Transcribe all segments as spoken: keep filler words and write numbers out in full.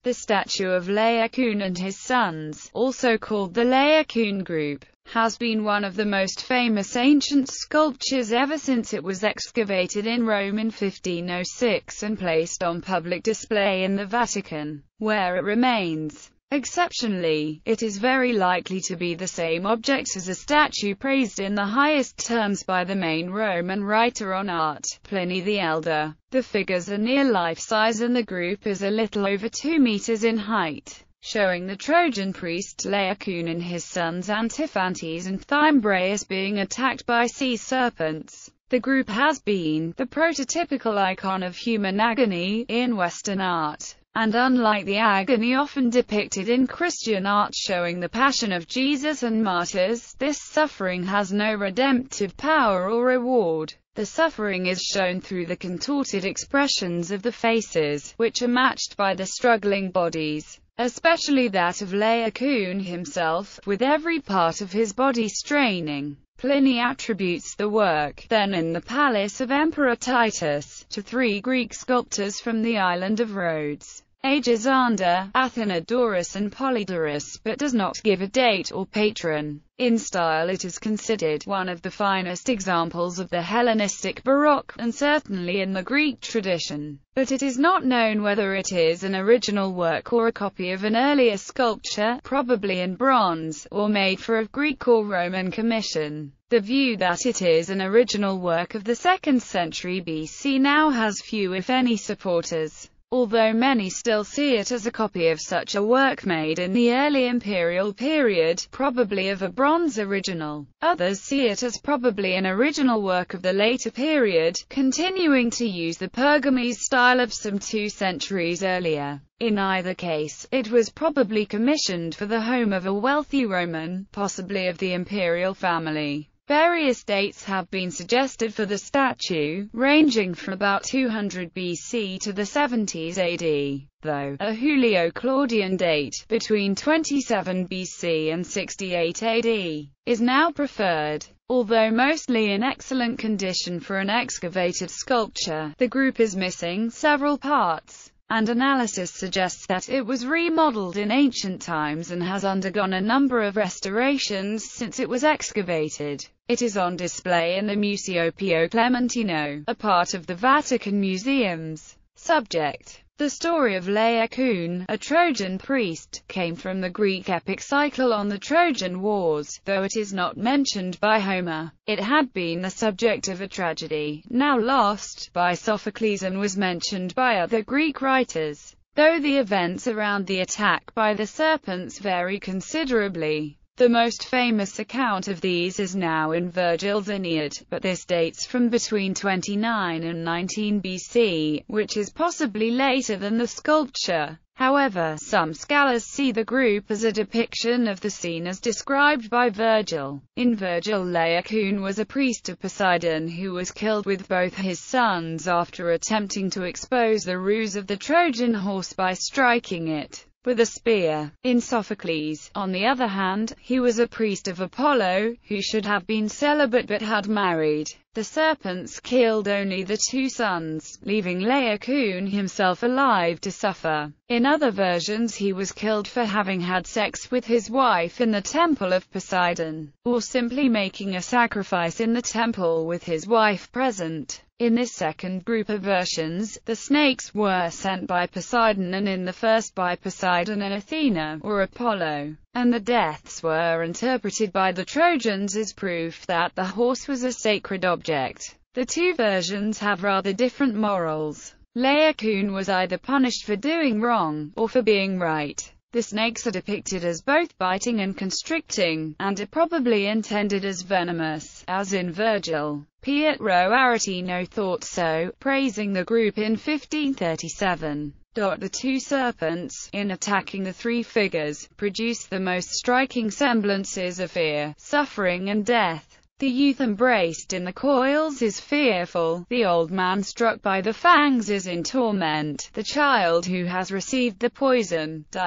The statue of Laocoon and his sons, also called the Laocoon group, has been one of the most famous ancient sculptures ever since it was excavated in Rome in fifteen oh six and placed on public display in the Vatican, where it remains. Exceptionally, it is very likely to be the same object as a statue praised in the highest terms by the main Roman writer on art, Pliny the Elder. The figures are near life-size and the group is a little over two meters in height, showing the Trojan priest Laocoon and his sons Antiphates and Thymbraeus being attacked by sea serpents. The group has been the prototypical icon of human agony in Western art, and unlike the agony often depicted in Christian art showing the passion of Jesus and martyrs, this suffering has no redemptive power or reward. The suffering is shown through the contorted expressions of the faces, which are matched by the struggling bodies, especially that of Laocoon himself, with every part of his body straining. Pliny attributes the work, then in the palace of Emperor Titus, to three Greek sculptors from the island of Rhodes, Aegisander, Athenodorus and Polydorus, but does not give a date or patron. In style it is considered one of the finest examples of the Hellenistic Baroque, and certainly in the Greek tradition, but it is not known whether it is an original work or a copy of an earlier sculpture, probably in bronze, or made for a Greek or Roman commission. The view that it is an original work of the second century B C now has few if any supporters, although many still see it as a copy of such a work made in the early imperial period, probably of a bronze original. Others see it as probably an original work of the later period, continuing to use the Pergamese style of some two centuries earlier. In either case, it was probably commissioned for the home of a wealthy Roman, possibly of the imperial family. Various dates have been suggested for the statue, ranging from about two hundred B C to the seventies A D, though a Julio-Claudian date, between twenty-seven B C and sixty-eight A D, is now preferred. Although mostly in excellent condition for an excavated sculpture, the group is missing several parts, and analysis suggests that it was remodeled in ancient times and has undergone a number of restorations since it was excavated. It is on display in the Museo Pio Clementino, a part of the Vatican Museums. Subject: the story of Laocoon, a Trojan priest, came from the Greek epic cycle on the Trojan Wars, though it is not mentioned by Homer. It had been the subject of a tragedy, now lost, by Sophocles and was mentioned by other Greek writers, though the events around the attack by the serpents vary considerably. The most famous account of these is now in Virgil's Aeneid, but this dates from between twenty-nine and nineteen B C, which is possibly later than the sculpture. However, some scholars see the group as a depiction of the scene as described by Virgil. In Virgil, Laocoon was a priest of Poseidon who was killed with both his sons after attempting to expose the ruse of the Trojan horse by striking it with a spear. In Sophocles, on the other hand, he was a priest of Apollo, who should have been celibate but had married. The serpents killed only the two sons, leaving Laocoon himself alive to suffer. In other versions he was killed for having had sex with his wife in the temple of Poseidon, or simply making a sacrifice in the temple with his wife present. In this second group of versions, the snakes were sent by Poseidon, and in the first by Poseidon and Athena, or Apollo, and the deaths were interpreted by the Trojans as proof that the horse was a sacred object. The two versions have rather different morals. Laocoon was either punished for doing wrong, or for being right. The snakes are depicted as both biting and constricting, and are probably intended as venomous, as in Virgil. Pietro Aretino thought so, praising the group in fifteen thirty-seven. The two serpents, in attacking the three figures, produce the most striking semblances of fear, suffering and death. The youth embraced in the coils is fearful, the old man struck by the fangs is in torment, the child who has received the poison dies.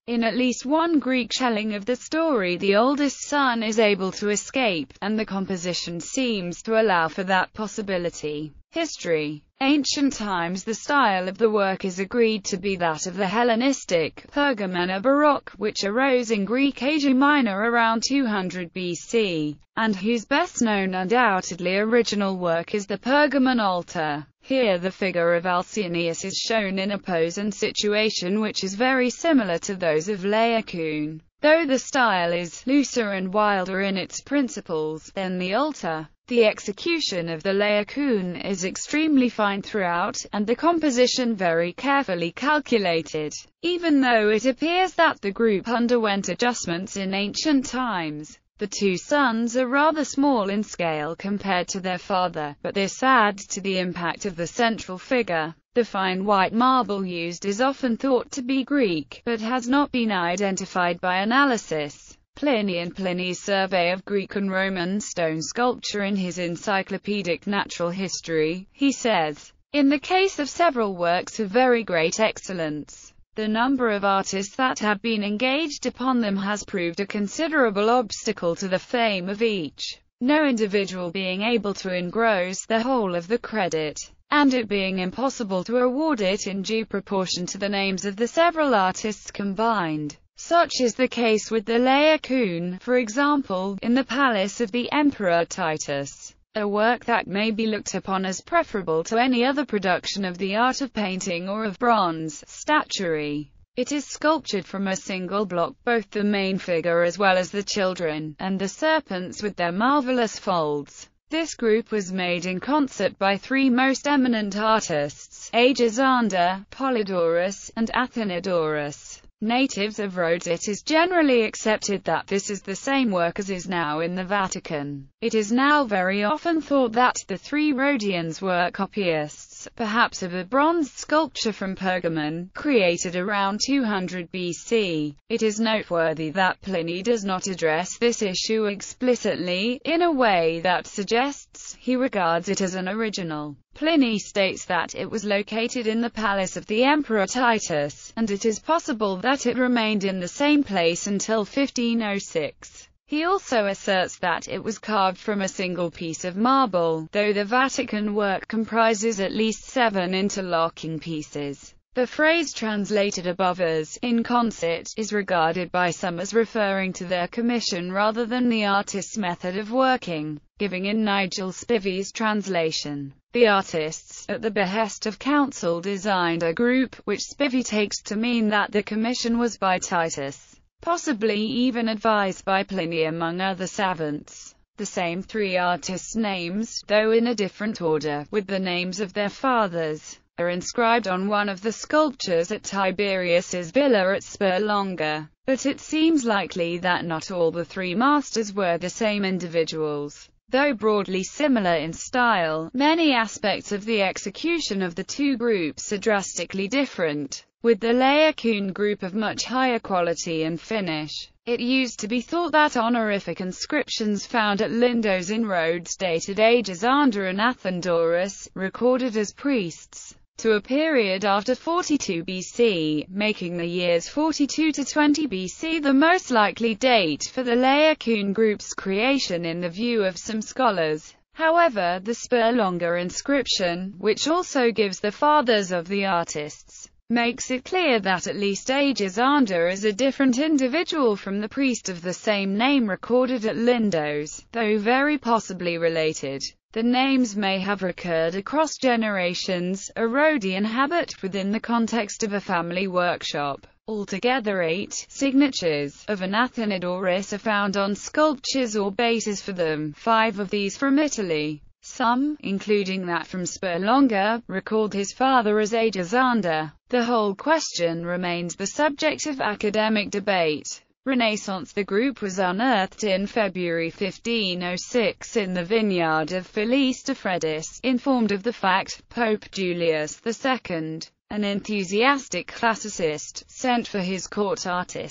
In at least one Greek telling of the story, the oldest son is able to escape, and the composition seems to allow for that possibility. History. Ancient times. The style of the work is agreed to be that of the Hellenistic, Pergamon Baroque, which arose in Greek Asia Minor around two hundred B C, and whose best-known undoubtedly original work is the Pergamon altar. Here the figure of Alcyoneus is shown in a pose and situation which is very similar to those of Laocoon, though the style is looser and wilder in its principles than the altar. The execution of the Laocoon is extremely fine throughout, and the composition very carefully calculated, even though it appears that the group underwent adjustments in ancient times. The two sons are rather small in scale compared to their father, but this adds to the impact of the central figure. The fine white marble used is often thought to be Greek, but has not been identified by analysis. Pliny in Pliny's survey of Greek and Roman stone sculpture in his Encyclopedic Natural History, he says, "In the case of several works of very great excellence, the number of artists that have been engaged upon them has proved a considerable obstacle to the fame of each, no individual being able to engross the whole of the credit, and it being impossible to award it in due proportion to the names of the several artists combined. Such is the case with the Laocoon, for example, in the palace of the Emperor Titus, a work that may be looked upon as preferable to any other production of the art of painting or of bronze statuary. It is sculptured from a single block, both the main figure as well as the children, and the serpents with their marvelous folds. This group was made in concert by three most eminent artists, Agesander, Polydorus, and Athenodorus. Natives of Rhodes. It is generally accepted that this is the same work as is now in the Vatican. It is now very often thought that the three Rhodians were copyists, perhaps of a bronze sculpture from Pergamon, created around two hundred B C. It is noteworthy that Pliny does not address this issue explicitly, in a way that suggests he regards it as an original. Pliny states that it was located in the palace of the Emperor Titus, and it is possible that it remained in the same place until fifteen oh six. He also asserts that it was carved from a single piece of marble, though the Vatican work comprises at least seven interlocking pieces. The phrase translated above as "in concert" is regarded by some as referring to their commission rather than the artist's method of working, giving in Nigel Spivy's translation. The artists, at the behest of council, designed a group, which Spivey takes to mean that the commission was by Titus, possibly even advised by Pliny among other savants. The same three artists' names, though in a different order, with the names of their fathers, are inscribed on one of the sculptures at Tiberius's villa at Spur Longa, but it seems likely that not all the three masters were the same individuals. Though broadly similar in style, many aspects of the execution of the two groups are drastically different, with the Laocoon group of much higher quality and finish. It used to be thought that honorific inscriptions found at Lindos in Rhodes dated Agesander and Athenodorus, recorded as priests, to a period after forty-two B C, making the years forty-two to twenty B C the most likely date for the Laocoon group's creation in the view of some scholars. However, the Spur Longa inscription, which also gives the fathers of the artists, makes it clear that at least Agesander is a different individual from the priest of the same name recorded at Lindos, though very possibly related. The names may have recurred across generations, a Rhodian habit within the context of a family workshop. Altogether eight signatures of an Athenodorus are found on sculptures or bases for them, five of these from Italy. Some, including that from Spur Longa, record his father as Agesander. The whole question remains the subject of academic debate. Renaissance. The group was unearthed in February fifteen oh six in the vineyard of Felice de Fredis. Informed of the fact, Pope Julius the Second, an enthusiastic classicist, sent for his court artists,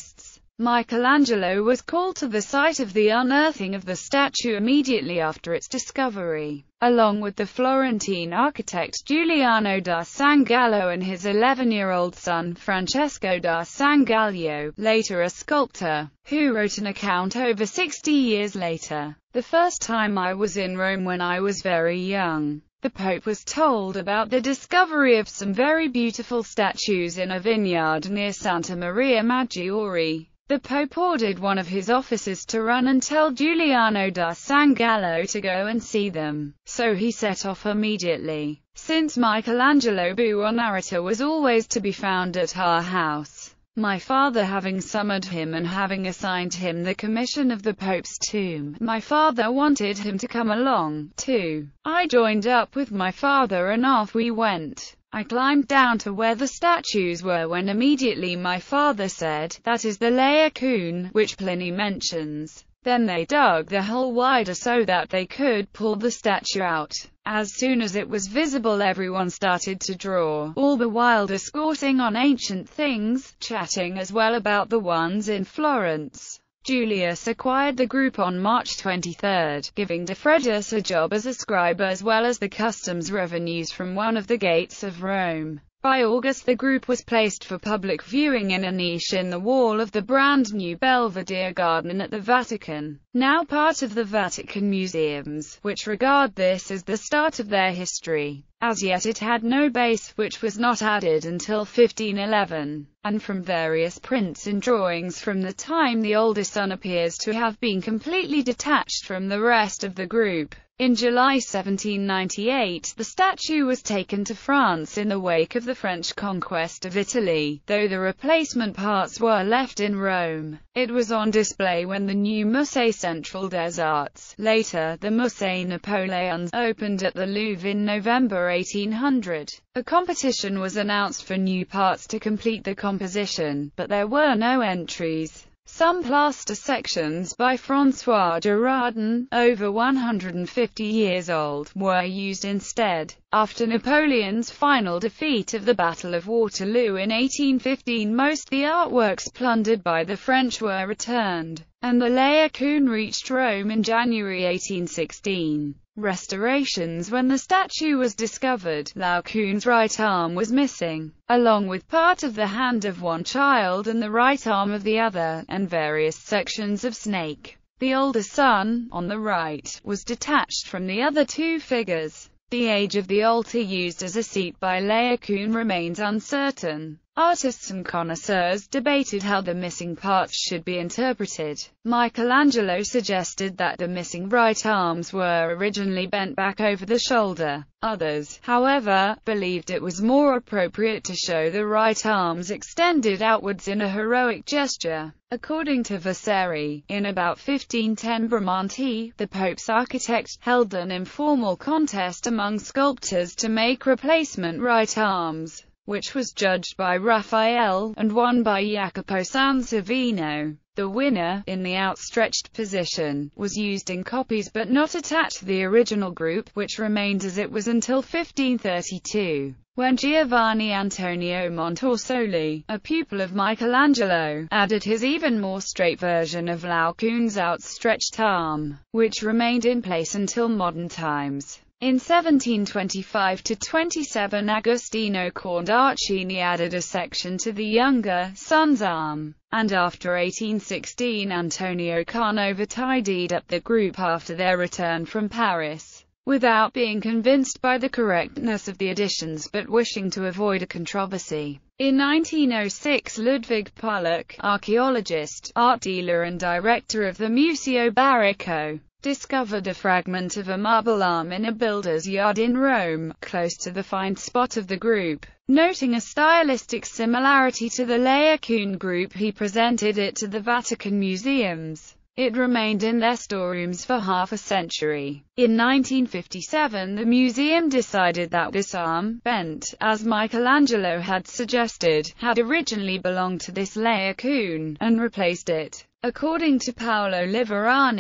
Michelangelo was called to the site of the unearthing of the statue immediately after its discovery, along with the Florentine architect Giuliano da Sangallo and his eleven-year-old son Francesco da Sangallo, later a sculptor, who wrote an account over sixty years later. The first time I was in Rome when I was very young. The Pope was told about the discovery of some very beautiful statues in a vineyard near Santa Maria Maggiore. The Pope ordered one of his officers to run and tell Giuliano da Sangallo to go and see them, so he set off immediately. Since Michelangelo Buonarrota was always to be found at our house, my father having summoned him and having assigned him the commission of the Pope's tomb, my father wanted him to come along, too. I joined up with my father and off we went. I climbed down to where the statues were when immediately my father said, "That is the Laocoon, which Pliny mentions." Then they dug the hole wider so that they could pull the statue out. As soon as it was visible, everyone started to draw, all the while discoursing on ancient things, chatting as well about the ones in Florence. Julius acquired the group on March twenty-third, giving Defredus a job as a scribe as well as the customs revenues from one of the gates of Rome. By August the group was placed for public viewing in a niche in the wall of the brand-new Belvedere Garden at the Vatican, now part of the Vatican Museums, which regard this as the start of their history. As yet it had no base, which was not added until fifteen eleven, and from various prints and drawings from the time the older son appears to have been completely detached from the rest of the group. In July seventeen ninety-eight, the statue was taken to France in the wake of the French conquest of Italy, though the replacement parts were left in Rome. It was on display when the new Musée Central des Arts, later the Musée Napoléon, opened at the Louvre in November eighteen hundred. A competition was announced for new parts to complete the composition, but there were no entries. Some plaster sections by François Girardin, over one hundred fifty years old, were used instead. After Napoleon's final defeat of the Battle of Waterloo in eighteen fifteen, most of the artworks plundered by the French were returned, and the Laocoon reached Rome in January eighteen sixteen. Restorations. When the statue was discovered, Laocoon's right arm was missing, along with part of the hand of one child and the right arm of the other, and various sections of snake. The older son, on the right, was detached from the other two figures. The age of the altar used as a seat by Laocoon remains uncertain. Artists and connoisseurs debated how the missing parts should be interpreted. Michelangelo suggested that the missing right arms were originally bent back over the shoulder. Others, however, believed it was more appropriate to show the right arms extended outwards in a heroic gesture. According to Vasari, in about fifteen ten Bramante, the Pope's architect, held an informal contest among sculptors to make replacement right arms, which was judged by Raphael, and won by Jacopo Sansovino. The winner, in the outstretched position, was used in copies but not attached to the original group, which remained as it was until fifteen thirty-two, when Giovanni Antonio Montorsoli, a pupil of Michelangelo, added his even more straight version of Laocoon's outstretched arm, which remained in place until modern times. In seventeen twenty-five to twenty-seven, Agostino Cornarcini added a section to the younger son's arm, and after eighteen sixteen Antonio Canova tidied up the group after their return from Paris, without being convinced by the correctness of the additions but wishing to avoid a controversy. In nineteen oh six, Ludwig Pollack, archaeologist, art dealer and director of the Museo Barocco, discovered a fragment of a marble arm in a builder's yard in Rome, close to the find spot of the group. Noting a stylistic similarity to the Laocoon group, he presented it to the Vatican Museums. It remained in their storerooms for half a century. In nineteen fifty-seven, the museum decided that this arm, bent, as Michelangelo had suggested, had originally belonged to this Laocoon, and replaced it. According to Paolo Liverani,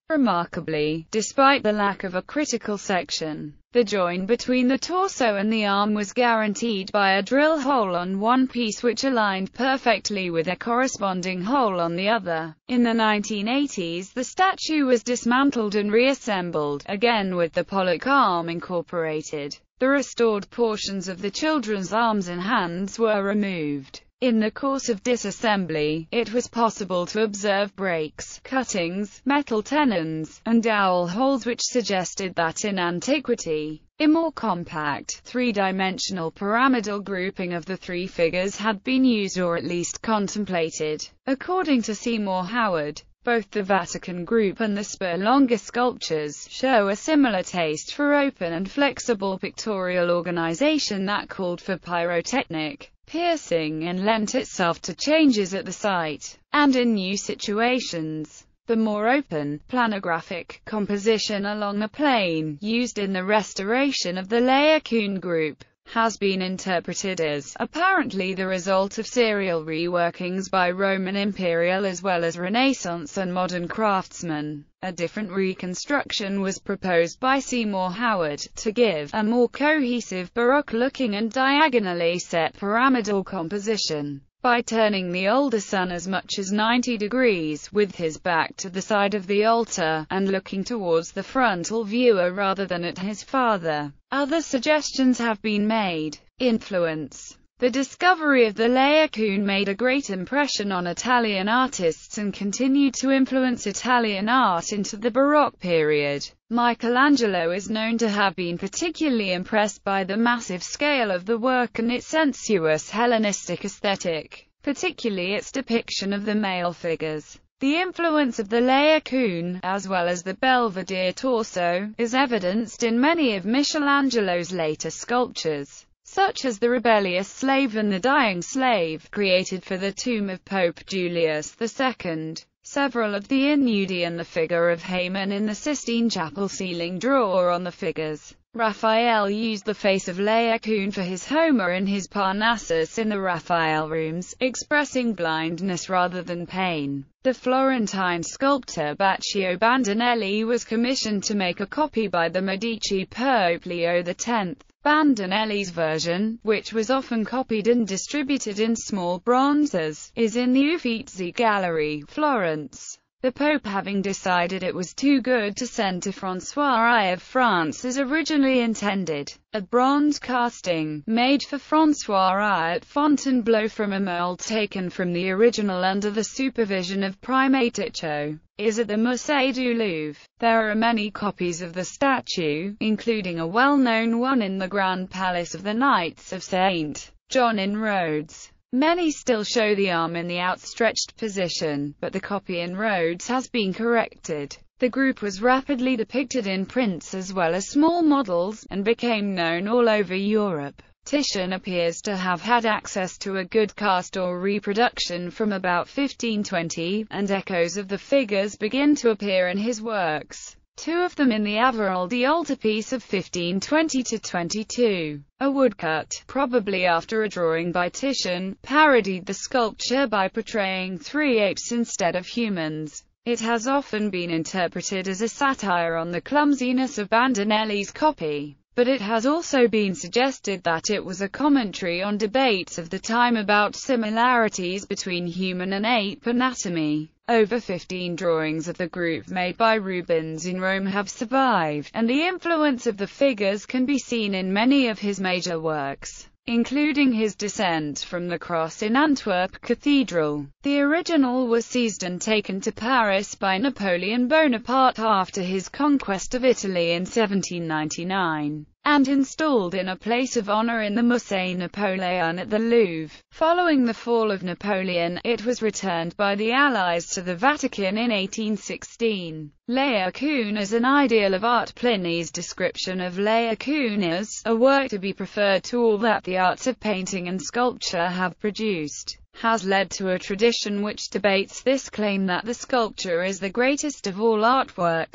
Remarkably, despite the lack of a critical section, the join between the torso and the arm was guaranteed by a drill hole on one piece which aligned perfectly with a corresponding hole on the other. In the nineteen eighties, the statue was dismantled and reassembled, again with the Pollock arm incorporated. The restored portions of the children's arms and hands were removed. In the course of disassembly, it was possible to observe breaks, cuttings, metal tenons, and dowel holes which suggested that in antiquity, a more compact, three-dimensional pyramidal grouping of the three figures had been used or at least contemplated. According to Seymour Howard, both the Vatican group and the Spur Longa sculptures show a similar taste for open and flexible pictorial organization that called for pyrotechnic piercing and lent itself to changes at the site, and in new situations. The more open, planographic composition along a plane, used in the restoration of the Laocoon group, has been interpreted as, apparently the result of serial reworkings by Roman Imperial as well as Renaissance and modern craftsmen. A different reconstruction was proposed by Seymour Howard, to give a more cohesive Baroque-looking and diagonally set pyramidal composition, by turning the older son as much as ninety degrees, with his back to the side of the altar, and looking towards the frontal viewer rather than at his father. Other suggestions have been made. Influence. The discovery of the Laocoon made a great impression on Italian artists and continued to influence Italian art into the Baroque period. Michelangelo is known to have been particularly impressed by the massive scale of the work and its sensuous Hellenistic aesthetic, particularly its depiction of the male figures. The influence of the Laocoon, as well as the Belvedere torso, is evidenced in many of Michelangelo's later sculptures, such as the rebellious slave and the dying slave, created for the tomb of Pope Julius the Second. Several of the Ignudi and the figure of Haman in the Sistine Chapel ceiling draw on the figures. Raphael used the face of Laocoon for his Homer and his Parnassus in the Raphael rooms, expressing blindness rather than pain. The Florentine sculptor Baccio Bandinelli was commissioned to make a copy by the Medici Pope Leo the Tenth. Bandinelli's version, which was often copied and distributed in small bronzes, is in the Uffizi Gallery, Florence. The Pope, having decided it was too good to send to François I of France as originally intended, a bronze casting, made for François I at Fontainebleau from a mold taken from the original under the supervision of Primate Ticcio, is at the Musée du Louvre. There are many copies of the statue, including a well-known one in the Grand Palace of the Knights of Saint John in Rhodes. Many still show the arm in the outstretched position, but the copy in Rhodes has been corrected. The group was rapidly depicted in prints as well as small models, and became known all over Europe. Titian appears to have had access to a good cast or reproduction from about fifteen twenty, and echoes of the figures begin to appear in his works. Two of them in the Averaldi altarpiece of fifteen twenty to twenty-two. A woodcut, probably after a drawing by Titian, parodied the sculpture by portraying three apes instead of humans. It has often been interpreted as a satire on the clumsiness of Bandinelli's copy, but it has also been suggested that it was a commentary on debates of the time about similarities between human and ape anatomy. Over fifteen drawings of the group made by Rubens in Rome have survived, and the influence of the figures can be seen in many of his major works, including his Descent from the Cross in Antwerp Cathedral. The original was seized and taken to Paris by Napoleon Bonaparte after his conquest of Italy in seventeen ninety-nine, and installed in a place of honor in the Musée Napoléon at the Louvre. Following the fall of Napoleon, it was returned by the Allies to the Vatican in eighteen sixteen. Laocoon as an ideal of art. Pliny's description of Laocoon as a work to be preferred to all that the arts of painting and sculpture have produced, has led to a tradition which debates this claim that the sculpture is the greatest of all artworks.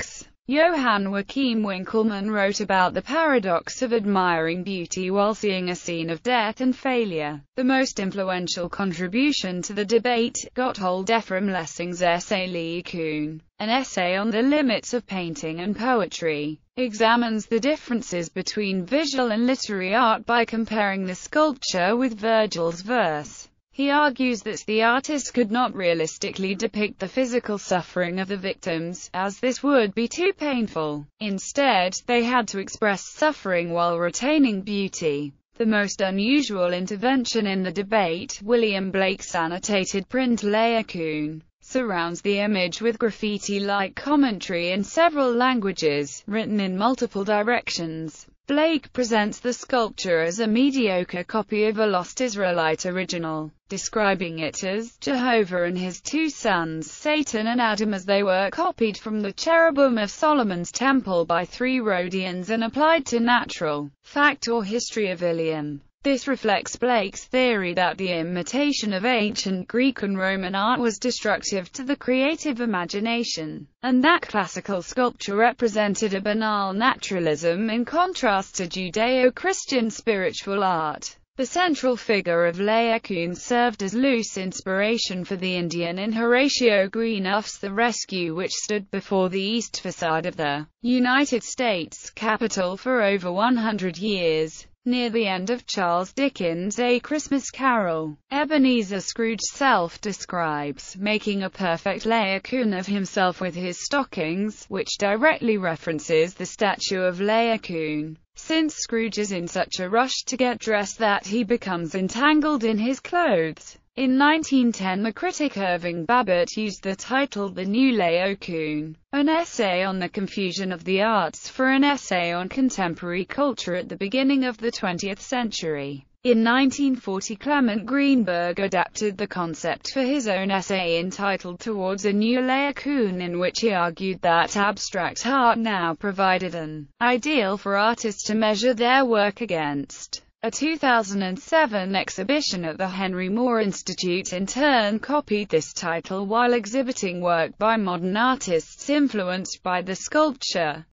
Johann Joachim Winckelmann wrote about the paradox of admiring beauty while seeing a scene of death and failure. The most influential contribution to the debate, Gotthold Ephraim Lessing's essay Laocoon, an essay on the limits of painting and poetry, examines the differences between visual and literary art by comparing the sculpture with Virgil's verse. He argues that the artist could not realistically depict the physical suffering of the victims, as this would be too painful. Instead, they had to express suffering while retaining beauty. The most unusual intervention in the debate, William Blake's annotated print Laocoon, surrounds the image with graffiti-like commentary in several languages, written in multiple directions. Blake presents the sculpture as a mediocre copy of a lost Israelite original, describing it as Jehovah and his two sons, Satan and Adam, as they were copied from the cherubim of Solomon's temple by three Rhodians and applied to natural fact or history of Ilium. This reflects Blake's theory that the imitation of ancient Greek and Roman art was destructive to the creative imagination, and that classical sculpture represented a banal naturalism in contrast to Judeo-Christian spiritual art. The central figure of Laocoon served as loose inspiration for the Indian in Horatio Greenough's The Rescue, which stood before the east facade of the United States Capitol for over one hundred years. Near the end of Charles Dickens' A Christmas Carol, Ebenezer Scrooge self-describes making a perfect Laocoon of himself with his stockings, which directly references the statue of Laocoon, since Scrooge is in such a rush to get dressed that he becomes entangled in his clothes. In nineteen ten, the critic Irving Babbitt used the title The New Laocoon, an essay on the confusion of the arts, for an essay on contemporary culture at the beginning of the twentieth century. In nineteen forty, Clement Greenberg adapted the concept for his own essay entitled Towards a New Laocoon, in which he argued that abstract art now provided an ideal for artists to measure their work against. A two thousand seven exhibition at the Henry Moore Institute in turn copied this title while exhibiting work by modern artists influenced by the sculpture.